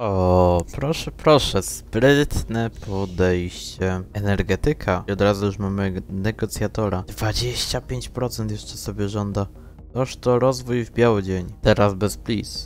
O, proszę, proszę, sprytne podejście. Energetyka. I od razu już mamy negocjatora. 25% jeszcze sobie żąda. Toż to rozwój w biały dzień. Teraz bez please.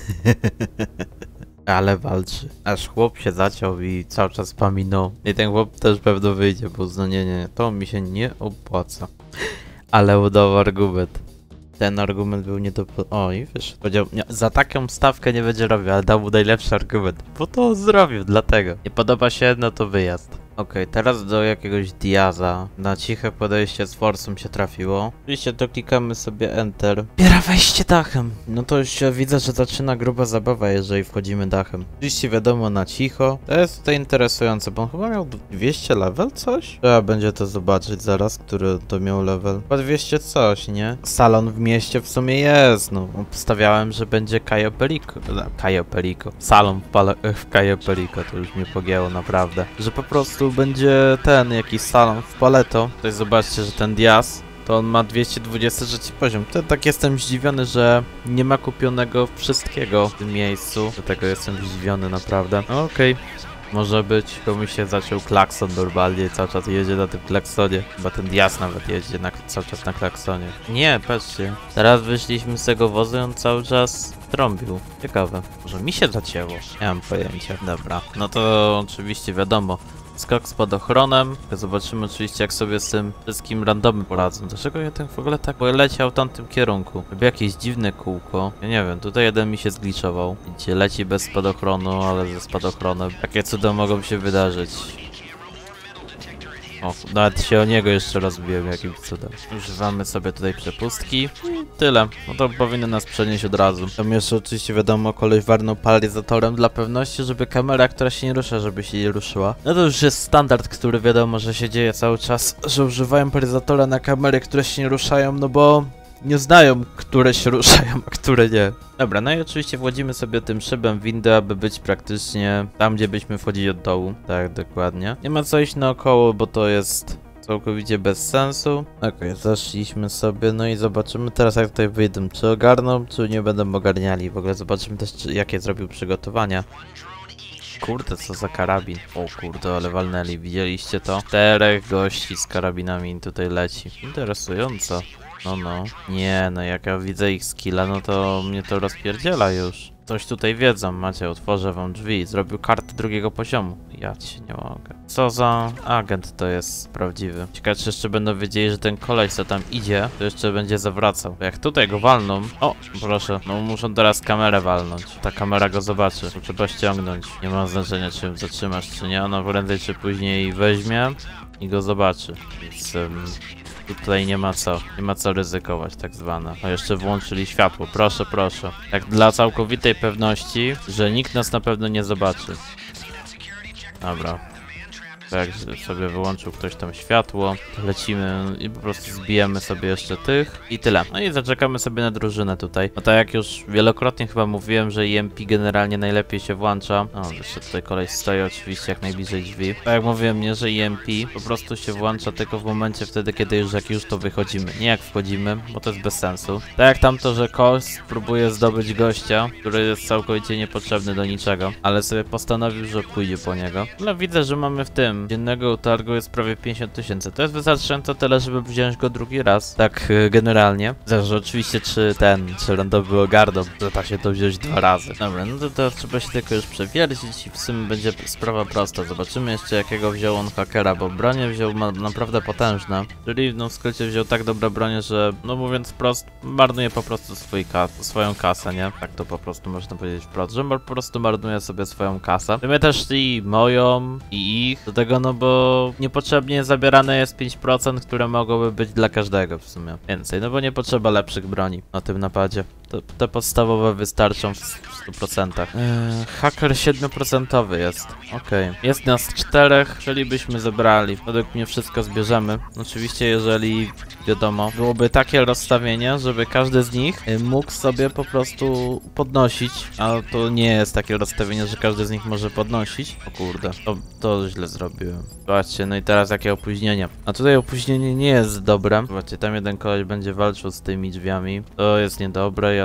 Ale walczy. Aż chłop się zaciął i cały czas paminął. I ten chłop też pewno wyjdzie, bo nie, to mi się nie opłaca. Ale udawał argument. Ten argument był nie do... O, i wiesz, powiedział, nie, za taką stawkę nie będzie robił, ale dał mu najlepszy argument. Bo to zrobił, dlatego. Nie podoba się, no to wyjazd. Okej, teraz do jakiegoś Diaza. Na ciche podejście z forsą się trafiło. Oczywiście to klikamy sobie Enter. Biera wejście dachem. No to już widzę, że zaczyna gruba zabawa, jeżeli wchodzimy dachem. Oczywiście wiadomo na cicho. To jest tutaj interesujące, bo on chyba miał 200 level coś? Trzeba będzie to zobaczyć zaraz, który to miał level. Chyba 200 coś, nie? Salon w mieście w sumie jest, no. Obstawiałem, że będzie Cayo Perico. Cayo Perico. Salon w Cayo Perico, to już mnie pogięło naprawdę. Że po prostu będzie ten jakiś salon w Paleto. Tutaj zobaczcie, że ten Diaz to on ma 223 poziom. To tak jestem zdziwiony, że nie ma kupionego wszystkiego w tym miejscu. Dlatego jestem zdziwiony naprawdę. Okej. Może być, komuś się zaczął klakson normalnie i cały czas jedzie na tym klaksonie. Chyba ten Diaz nawet jeździ cały czas na klaksonie. Nie, patrzcie. Teraz wyszliśmy z tego wozu i on cały czas trąbił. Ciekawe. Może mi się zacięło? Nie mam pojęcia. Dobra. No to oczywiście wiadomo. Skok z spadochronem. Zobaczymy oczywiście, jak sobie z tym wszystkim randomem poradzą. Dlaczego ja ten w ogóle tak leciał w tamtym kierunku? Robi jakieś dziwne kółko. Ja nie wiem, tutaj jeden mi się zgliczował. Gdzie leci bez spadochronu, ale ze spadochronem. Takie cuda mogą się wydarzyć. O, nawet się o niego jeszcze rozbiłem jakimś cudem. Używamy sobie tutaj przepustki i tyle. No to powinno nas przenieść od razu. Tam jeszcze oczywiście wiadomo, koleś warnął paralizatorem dla pewności, żeby kamera, która się nie rusza, żeby się nie ruszyła. No to już jest standard, który wiadomo, że się dzieje cały czas, że używają paralizatora na kamery, które się nie ruszają, no bo nie znają, które się ruszają, a które nie. Dobra, no i oczywiście wchodzimy sobie tym szybem windy, aby być praktycznie tam, gdzie byśmy wchodzili od dołu. Tak, dokładnie. Nie ma co iść naokoło, bo to jest całkowicie bez sensu. Okej, zeszliśmy sobie, no i zobaczymy teraz, jak tutaj wyjdą. Czy ogarną, czy nie będą ogarniali. W ogóle zobaczymy też, jakie zrobił przygotowania. Kurde, co za karabin. O kurde, ale walnęli. Widzieliście to? 4 gości z karabinami tutaj leci. Interesująco. No. Nie, no jak ja widzę ich skilla, no to mnie to rozpierdziela już. Coś tutaj wiedzą, macie, otworzę wam drzwi. Zrobił kartę drugiego poziomu. Ja ci nie mogę. Co za agent to jest prawdziwy. Ciekawe, czy jeszcze będą wiedzieli, że ten koleś, co tam idzie, to jeszcze będzie zawracał. Bo jak tutaj go walną... O, proszę, no muszą teraz kamerę walnąć. Ta kamera go zobaczy. To trzeba ściągnąć. Nie ma znaczenia, czy ją zatrzymasz, czy nie. Ona prędzej czy później weźmie i go zobaczy. Więc... tutaj nie ma co ryzykować, tak zwane. A jeszcze włączyli światło, proszę. Tak dla całkowitej pewności, że nikt nas na pewno nie zobaczy. Dobra. Tak, sobie wyłączył ktoś tam światło, to lecimy i po prostu zbijemy sobie jeszcze tych i tyle. No i zaczekamy sobie na drużynę tutaj. No tak jak już wielokrotnie chyba mówiłem, że EMP generalnie najlepiej się włącza. O, jeszcze tutaj koleś stoi oczywiście jak najbliżej drzwi. Tak jak mówiłem, nie, że EMP po prostu się włącza tylko w momencie wtedy, kiedy już to wychodzimy. Nie jak wchodzimy, bo to jest bez sensu. Tak jak tamto, że Kos próbuje zdobyć gościa, który jest całkowicie niepotrzebny do niczego, ale sobie postanowił, że pójdzie po niego. No widzę, że mamy w tym dziennego utargu jest prawie 50 000. To jest wystarczająco tyle, żeby wziąć go drugi raz. Tak generalnie. Zależy oczywiście, czy randomy ogarną, że da się to wziąć 2 razy. Dobra, no to teraz trzeba się tylko już przewiercić i w sumie będzie sprawa prosta. Zobaczymy jeszcze, jakiego wziął on hakera, bo bronię wziął naprawdę potężne. Czyli w skrócie wziął tak dobre bronie, że no mówiąc wprost, marnuje po prostu swoją kasę, nie? Tak to po prostu można powiedzieć wprost, że po prostu marnuje sobie swoją kasę. My też i moją, i ich. Do tego no bo niepotrzebnie zabierane jest 5%, które mogłoby być dla każdego w sumie. Więcej, no bo nie potrzeba lepszych broni na tym napadzie. Te podstawowe wystarczą w 100%. Haker 7% jest. Okej. Jest nas 4, czyli byśmy zebrali. Według mnie wszystko zbierzemy. Oczywiście, jeżeli wiadomo, byłoby takie rozstawienie, żeby każdy z nich mógł sobie po prostu podnosić. A to nie jest takie rozstawienie, że każdy z nich może podnosić. O kurde, to źle zrobiłem. Zobaczcie, no i teraz jakie opóźnienie. A tutaj opóźnienie nie jest dobre. Zobaczcie, tam jeden koleś będzie walczył z tymi drzwiami. To jest niedobre. Ja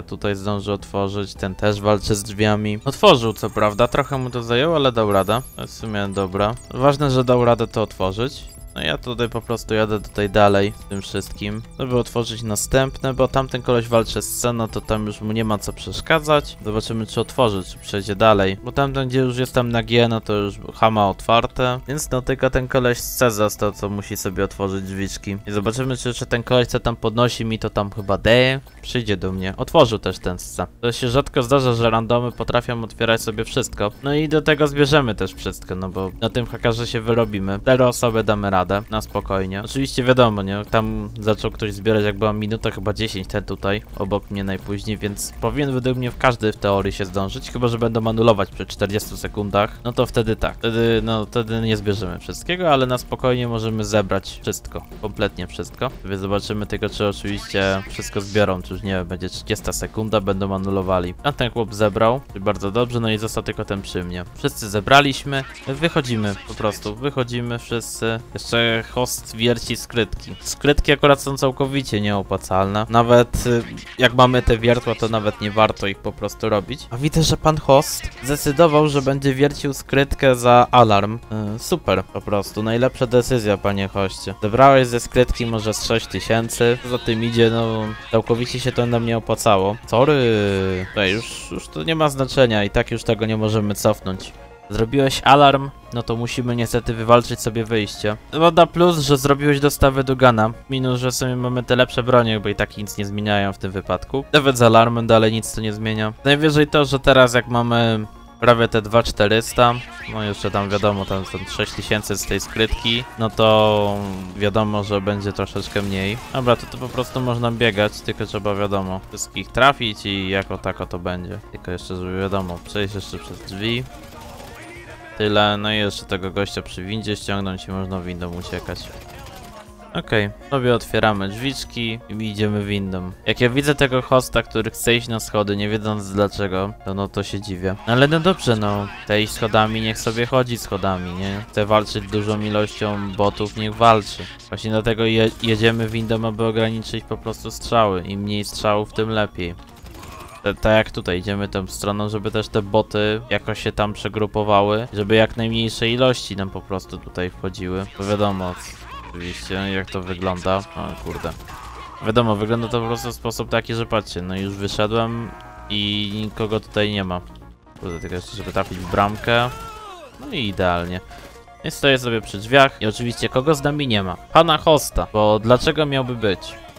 ja tutaj zdążę otworzyć, ten też walczy z drzwiami. Otworzył co prawda, trochę mu to zajęło, ale dał radę. To jest w sumie dobra. Ważne, że dał radę to otworzyć. No ja tutaj po prostu jadę tutaj dalej z tym wszystkim, żeby otworzyć następne, bo tamten koleś walczy z sceną, to tam już mu nie ma co przeszkadzać. Zobaczymy, czy otworzy, czy przejdzie dalej, bo tamten, gdzie już jestem na G, no to już hama otwarte, więc no tylko ten koleś z C został, co musi sobie otworzyć drzwiczki. I zobaczymy, czy ten koleś, co tam podnosi mi, to tam chyba D, przyjdzie do mnie. Otworzył też ten z C. To się rzadko zdarza, że randomy potrafią otwierać sobie wszystko. No i do tego zbierzemy też wszystko, no bo na tym hakarze się wyrobimy. 4 osoby damy radę. Na spokojnie. Oczywiście wiadomo, nie? Tam zaczął ktoś zbierać, jak była minuta, chyba 10, ten tutaj, obok mnie najpóźniej, więc powinien według mnie każdy w teorii się zdążyć, chyba że będą anulować przy 40 sekundach, no to wtedy tak. Wtedy nie zbierzemy wszystkiego, ale na spokojnie możemy zebrać wszystko. Kompletnie wszystko. Więc zobaczymy tylko, czy oczywiście wszystko zbiorą, czy już nie wiem, będzie 30 sekunda, będą anulowali. A ten chłop zebrał, bardzo dobrze, no i został tylko ten przy mnie. Wszyscy zebraliśmy, wychodzimy po prostu, wychodzimy wszyscy. Jeszcze host wierci skrytki. Skrytki akurat są całkowicie nieopłacalne. Nawet jak mamy te wiertła, to nawet nie warto ich po prostu robić. A widzę, że pan host zdecydował, że będzie wiercił skrytkę za alarm. Super, po prostu. Najlepsza decyzja, panie hoście. Zebrałeś ze skrytki może z 6000. Za tym idzie, no całkowicie się to nam nie opłacało. Sorry. Już to nie ma znaczenia i tak już tego nie możemy cofnąć. Zrobiłeś alarm, no to musimy niestety wywalczyć sobie wyjście. Woda plus, że zrobiłeś dostawę do gana. Minus, że sobie mamy te lepsze bronie, bo i tak nic nie zmieniają w tym wypadku. Nawet z alarmem dalej nic to nie zmienia. Najwyżej to, że teraz jak mamy prawie te 2400, no jeszcze tam wiadomo, tam są 6000 z tej skrytki, no to wiadomo, że będzie troszeczkę mniej. Dobra, to po prostu można biegać, tylko trzeba wiadomo wszystkich trafić i jako tako to będzie. Tylko jeszcze, żeby wiadomo, przejść jeszcze przez drzwi. Tyle, no i jeszcze tego gościa przy windzie ściągnąć i można windą uciekać. Okej, sobie otwieramy drzwiczki i idziemy windą. Jak ja widzę tego hosta, który chce iść na schody, nie wiedząc dlaczego, to no to się dziwię. Ale no dobrze, no, chce iść schodami, niech sobie chodzi schodami, nie? Chce walczyć dużą ilością botów, niech walczy. Właśnie dlatego jedziemy windą, aby ograniczyć po prostu strzały. Im mniej strzałów, tym lepiej. Tak jak tutaj, idziemy tą stroną, żeby też te boty jakoś się tam przegrupowały, żeby jak najmniejsze ilości nam po prostu tutaj wchodziły. Bo wiadomo, oczywiście, jak to wygląda. O kurde. Wiadomo, wygląda to po prostu w sposób taki, że patrzcie, no już wyszedłem i nikogo tutaj nie ma. Kurde, tylko jeszcze, żeby trafić w bramkę. No i idealnie. I stoję sobie przy drzwiach i oczywiście kogo z nami nie ma. Pana hosta, bo dlaczego miałby być?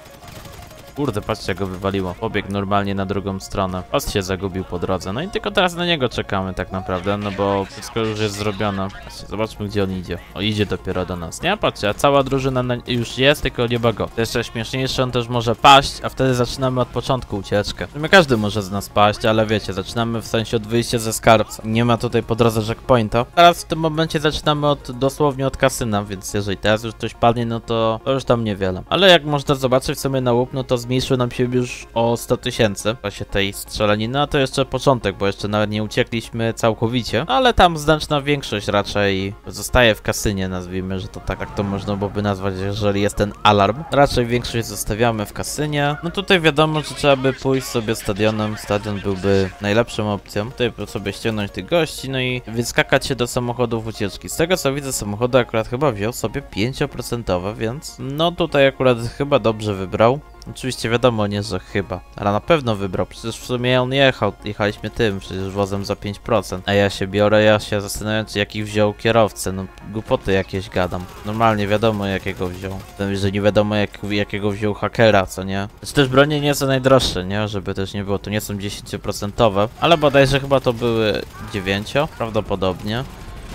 Kurde, patrzcie, jak go wywaliło. Pobiegł normalnie na drugą stronę. Host się zagubił po drodze. No i tylko teraz na niego czekamy tak naprawdę, no bo wszystko już jest zrobione. Patrzcie, zobaczmy, gdzie on idzie. O, idzie dopiero do nas. Nie, patrzcie, a cała drużyna już jest, tylko nie ma go. To jeszcze śmieszniejsze, on też może paść, a wtedy zaczynamy od początku ucieczkę. Każdy może z nas paść, ale wiecie, zaczynamy w sensie od wyjścia ze skarbca. Nie ma tutaj po drodze checkpointa. Teraz w tym momencie zaczynamy dosłownie od kasyna, więc jeżeli teraz już ktoś padnie, no to już tam niewiele. Ale jak można zobaczyć w sumie na łup, no to zmniejszył nam się już o 100 000 w czasie tej strzelaniny, a to jeszcze początek, bo jeszcze nawet nie uciekliśmy całkowicie, ale tam znaczna większość raczej zostaje w kasynie, nazwijmy, że to tak to można byłoby nazwać, jeżeli jest ten alarm. Raczej większość zostawiamy w kasynie. No tutaj wiadomo, że trzeba by pójść sobie stadionem, stadion byłby najlepszą opcją. Tutaj sobie ściągnąć tych gości, no i wyskakać się do samochodów ucieczki. Z tego co widzę, samochody akurat chyba wziął sobie 5%, więc no tutaj akurat chyba dobrze wybrał. Oczywiście wiadomo, nie, że chyba, ale na pewno wybrał, przecież w sumie on jechaliśmy tym, przecież wozem za 5%, a ja się biorę, ja się zastanawiam, czy jaki wziął kierowcę, no głupoty jakieś gadam, normalnie wiadomo jakiego wziął, że nie wiadomo jakiego wziął hakera, co nie, znaczy też bronie nie są najdroższe, nie, żeby też nie było, to nie są 10%, ale bodajże chyba to były 9, prawdopodobnie.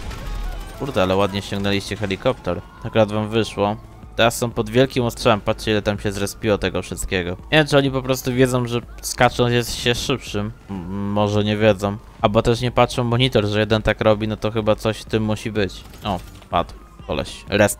Kurde, ale ładnie ściągnęliście helikopter, akurat wam wyszło. Teraz są pod wielkim ostrzałem, patrzcie ile tam się zrespiło tego wszystkiego. Nie wiem, czy oni po prostu wiedzą, że skacząc jest się szybszym. Może nie wiedzą. Albo też nie patrzą monitor, że jeden tak robi, no to chyba coś w tym musi być. O, padł. Koleś. Restart.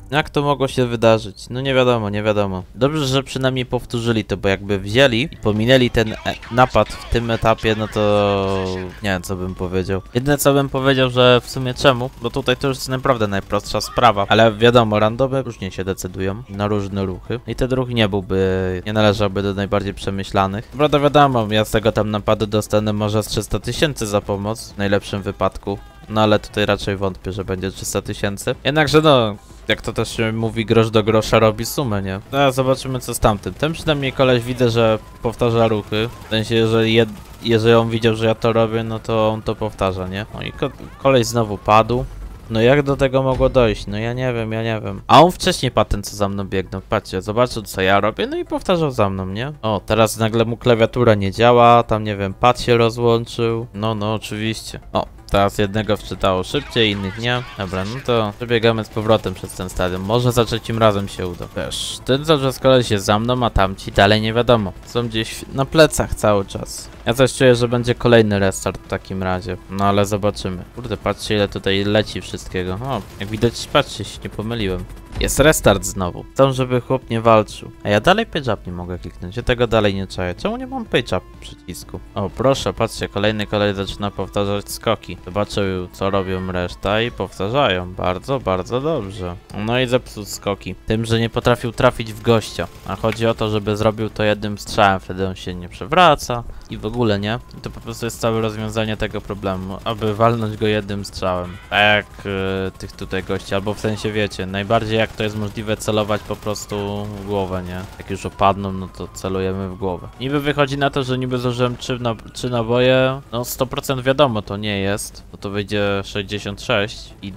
Jak to mogło się wydarzyć? No nie wiadomo, nie wiadomo. Dobrze, że przynajmniej powtórzyli to, bo jakby wzięli i pominęli ten napad w tym etapie, no to nie wiem, co bym powiedział. Jedyne, co bym powiedział, że w sumie czemu, bo tutaj to już jest naprawdę najprostsza sprawa, ale wiadomo, randomy różnie się decydują na różne ruchy i ten ruch nie należałby do najbardziej przemyślanych. Prawda, wiadomo, ja z tego tam napadu dostanę może z 300 000 za pomoc, w najlepszym wypadku. No ale tutaj raczej wątpię, że będzie 300 000. Jednakże no, jak to też się mówi, grosz do grosza robi sumę, nie? No zobaczymy co z tamtym. Ten przynajmniej koleś widzę, że powtarza ruchy. W sensie, jeżeli on widział, że ja to robię, no to on to powtarza, nie? No i koleś znowu padł. No jak do tego mogło dojść? No ja nie wiem, ja nie wiem. A on wcześniej padł ten, co za mną biegną. Patrzcie, zobaczył co ja robię, no i powtarzał za mną, nie? O, teraz nagle mu klawiatura nie działa, tam nie wiem, pad się rozłączył. No oczywiście. O, teraz jednego wczytało szybciej, innych nie. Dobra, no to przebiegamy z powrotem przez ten stadion. Może za trzecim razem się uda. Wiesz, ten cały koleś jest za mną, a tamci dalej nie wiadomo. Są gdzieś na plecach cały czas. Ja też czuję, że będzie kolejny restart w takim razie. No ale zobaczymy. Kurde, patrzcie ile tutaj leci wszystkiego. O, jak widać, patrzcie, się nie pomyliłem. Jest restart znowu. Chcą, żeby chłop nie walczył. A ja dalej page up nie mogę kliknąć. Ja tego dalej nie czaję. Czemu nie mam page up przycisku? O, proszę, patrzcie, kolejny kolej zaczyna powtarzać skoki. Zobaczył, co robią reszta i powtarzają. Bardzo, bardzo dobrze. No i zepsuł skoki. Tym, że nie potrafił trafić w gościa. A chodzi o to, żeby zrobił to jednym strzałem. Wtedy on się nie przewraca i w ogóle nie. I to po prostu jest całe rozwiązanie tego problemu. Aby walnąć go jednym strzałem. Tak jak tych tutaj gości. Albo w sensie wiecie, najbardziej jak to jest możliwe celować po prostu w głowę, nie? Jak już opadną, no to celujemy w głowę. Niby wychodzi na to, że niby zużyłem 3 naboje, no 100% wiadomo to nie jest, bo to wyjdzie 66 i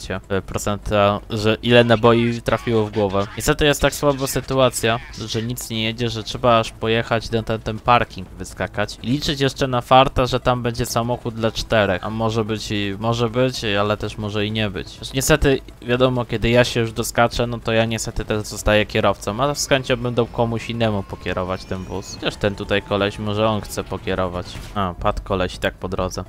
2/3%, że ile naboi trafiło w głowę. Niestety jest tak słaba sytuacja, że nic nie jedzie, że trzeba aż pojechać na ten parking, wyskakać i liczyć jeszcze na farta, że tam będzie samochód dla 4, a może być, ale też może i nie być. Niestety wiadomo, kiedy ja się już doskaczę, no to ja niestety też zostaję kierowcą, a z chęcią bym dał komuś innemu pokierować ten wóz. Chociaż ten tutaj koleś, może on chce pokierować. A, padł koleś i tak po drodze.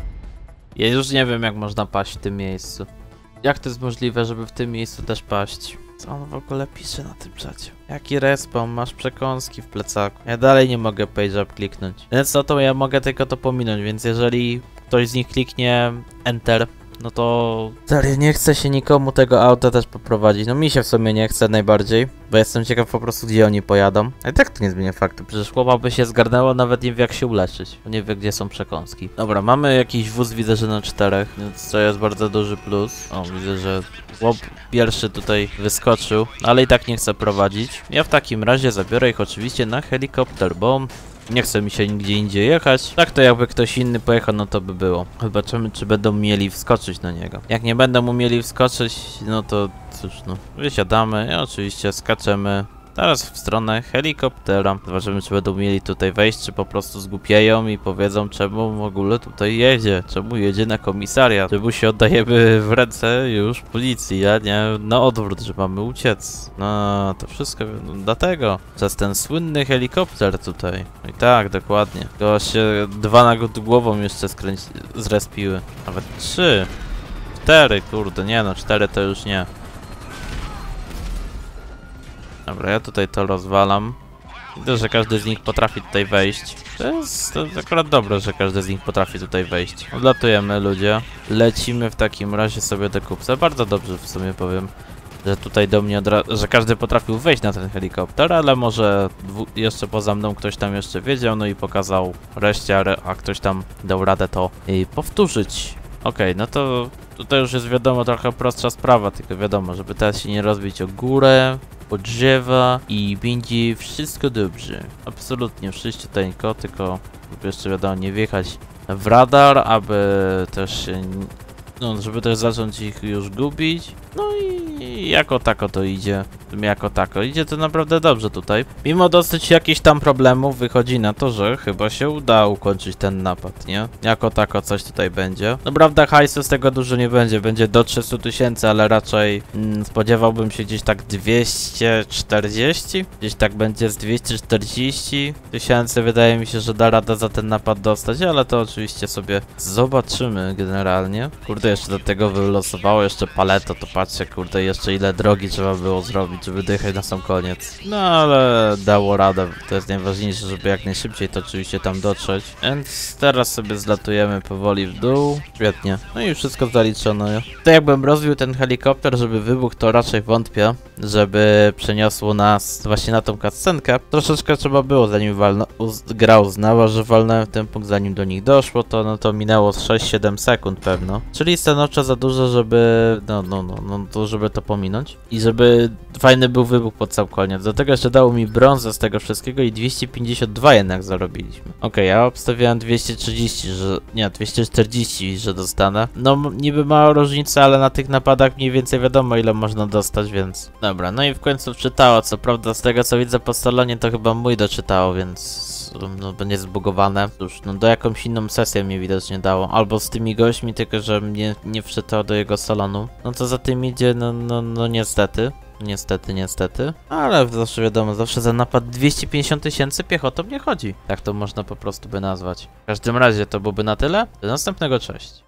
Ja już nie wiem jak można paść w tym miejscu. Jak to jest możliwe, żeby w tym miejscu też paść? Co on w ogóle pisze na tym czacie? Jaki respawn? Masz przekąski w plecaku. Ja dalej nie mogę page up kliknąć. Więc no to ja mogę tylko to pominąć, więc jeżeli ktoś z nich kliknie Enter, no to serio nie chce się nikomu tego auta też poprowadzić. No mi się w sumie nie chce najbardziej, bo jestem ciekaw po prostu gdzie oni pojadą. A i tak to nie zmienia faktu, przecież chłopa by się zgarnęło, nawet nie wie jak się uleczyć. Nie wie gdzie są przekąski. Dobra, mamy jakiś wóz, widzę, że na 4, więc to jest bardzo duży plus. O, widzę, że chłop pierwszy tutaj wyskoczył, ale i tak nie chce prowadzić. Ja w takim razie zabiorę ich oczywiście na helikopter, bo nie chce mi się nigdzie indziej jechać. Tak to jakby ktoś inny pojechał, no to by było. Zobaczymy, czy będą mieli wskoczyć na niego. Jak nie będą umieli wskoczyć, no to cóż, no. Wysiadamy i oczywiście skaczemy teraz w stronę helikoptera. Zobaczymy, czy będą mieli tutaj wejść, czy po prostu zgłupieją i powiedzą, czemu w ogóle tutaj jedzie. Czemu jedzie na komisariat. Czemu się oddajemy w ręce już policji, a nie na odwrót, że mamy uciec. No, to wszystko dlatego. Przez ten słynny helikopter tutaj. I tak, dokładnie. To się 2 nad głową jeszcze zrespiły. Nawet 3. 4, kurde, nie no, 4 to już nie. Dobra, ja tutaj to rozwalam. Widzę, że każdy z nich potrafi tutaj wejść. To jest akurat dobre, że każdy z nich potrafi tutaj wejść. Odlatujemy, ludzie. Lecimy w takim razie sobie do kupca. Bardzo dobrze w sumie powiem, że tutaj do mnie że każdy potrafił wejść na ten helikopter, ale może jeszcze poza mną ktoś tam jeszcze wiedział, no i pokazał reszcie, a ktoś tam dał radę to powtórzyć. Okej, no to tutaj już jest wiadomo trochę prostsza sprawa, tylko wiadomo, żeby teraz się nie rozbić o górę, o drzewa i będzie wszystko dobrze. Absolutnie wszystko tańko, tylko żeby jeszcze wiadomo nie wjechać w radar, aby też się, no żeby też zacząć ich już gubić. No i jako tako to idzie. Jako tako idzie to naprawdę dobrze tutaj. Mimo dosyć jakichś tam problemów wychodzi na to, że chyba się uda ukończyć ten napad, nie? Jako tako coś tutaj będzie. No prawda hajsu z tego dużo nie będzie. Będzie do 300 000, ale raczej spodziewałbym się gdzieś tak 240. Gdzieś tak będzie z 240 000. Wydaje mi się, że da radę za ten napad dostać, ale to oczywiście sobie zobaczymy generalnie. Kurde, jeszcze do tego wylosowało jeszcze paleto, to patrzcie, kurde, jeszcze ile drogi trzeba było zrobić, żeby dojechać na sam koniec. No ale dało radę, to jest najważniejsze, żeby jak najszybciej to oczywiście tam dotrzeć. Więc teraz sobie zlatujemy powoli w dół. Świetnie. No i wszystko zaliczone. To jakbym rozbił ten helikopter, żeby wybuchł, to raczej wątpię, żeby przeniosło nas właśnie na tą cutscenkę. Troszeczkę trzeba było, zanim gra uznała, że walnąłem w ten punkt, zanim do nich doszło, to no to minęło 6-7 sekund pewno. Czyli stanowczo za dużo, żeby to żeby to pominąć. I żeby fajny był wybuch pod sam koniec. Do tego jeszcze dało mi brązę z tego wszystkiego i 252 jednak zarobiliśmy. Okej, ja obstawiałem 230, nie, 240, że dostanę. No niby mała różnica, ale na tych napadach mniej więcej wiadomo ile można dostać, więc... Dobra, no i w końcu wczytało, co prawda z tego co widzę po salonie to chyba mój doczytało, więc... No będzie zbugowane. Cóż, no do jakąś inną sesję mnie widocznie dało. Albo z tymi gośćmi, tylko że mnie nie wczytał do jego salonu. No to za tym idzie, no niestety. Niestety. Ale zawsze wiadomo, zawsze za napad 250 000 piechotą nie chodzi. Tak to można po prostu by nazwać. W każdym razie to byłoby na tyle. Do następnego, cześć.